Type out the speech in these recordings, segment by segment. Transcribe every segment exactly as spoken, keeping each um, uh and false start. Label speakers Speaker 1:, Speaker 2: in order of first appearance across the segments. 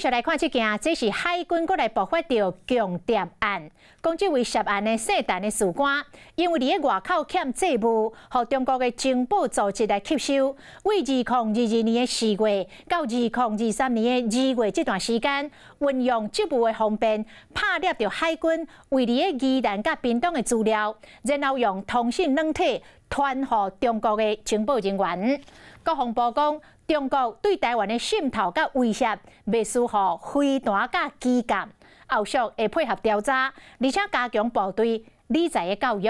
Speaker 1: 续来看这件，这是海军国来爆发到强谍案。讲这位涉案的姓陈的士官，因为伫个外口欠债务，互中国的情报组织来吸收。为二零二二年的四月到二零二三年的二月这段时间，运用职务的方便，拍摄到海军为伫个宜兰甲屏东的资料，然后用通讯软体传予中国的情报人员。国防部讲，中国对台湾的渗透甲威胁，未输予飞弹甲基舰，后续会配合调查，而且加强部队理财的教育。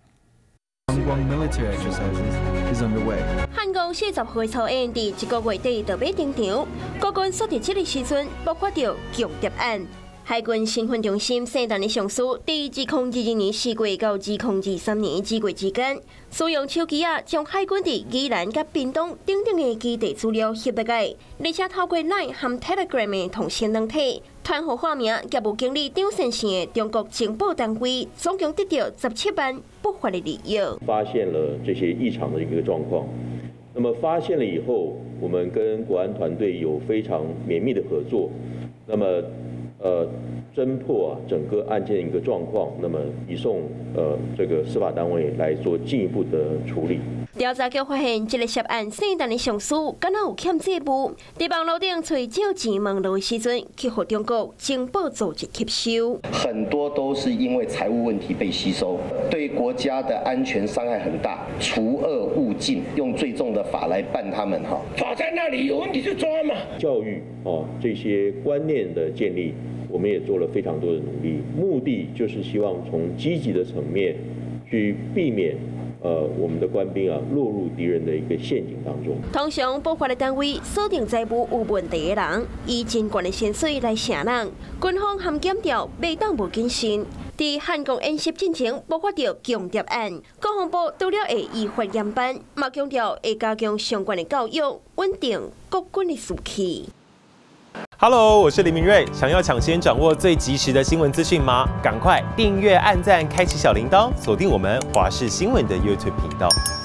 Speaker 2: 汉光四十岁草案伫一个月底就要登场，国军锁定这个时阵爆发到强谍案。海军新闻中心姓陈的上司，伫二零二二年四月到二零二三年二月之间，使用手机啊，将海军伫宜兰甲屏东等等的基地资料翕落来，而且透过 Line 和 Telegram 的通讯软体，传互化名业务经理张先生的中国情报单位，总共得到十七万不法的利益。
Speaker 3: 发现了这些异常的一个状况，那么发现了以后，我们跟国安团队有非常绵密的合作，那么。呃，侦破啊整个案件的一个状况，那么移送呃这个司法单位来做进一步的处理。
Speaker 2: 调查局发现，这个涉案姓陈的上司敢若有欠债务，伫网络顶找借钱问路的时阵，去互中国情报组织吸收。
Speaker 4: 很多都是因为财务问题被吸收，对国家的安全伤害很大。除恶务尽，用最重的法来办他们哈。
Speaker 5: 法在那里，有问题就抓嘛。
Speaker 3: 教育哦这些观念的建立。我们也做了非常多的努力，目的就是希望从积极的层面去避免，呃，我们的官兵啊落入敌人的一个陷阱当中。
Speaker 2: 通常保法的单位锁定债务有问题的人，以真悬的薪水来请人，军方含检调未当无谨慎。伫汉光演习进程爆发到强谍案，国防部除了会依法严办，嘛强调会加强相关的教育，稳定国军的士气。
Speaker 6: Hello， 我是林明瑞。想要抢先掌握最及时的新闻资讯吗？赶快订阅、按赞、开启小铃铛，锁定我们华视新闻的 YouTube 频道。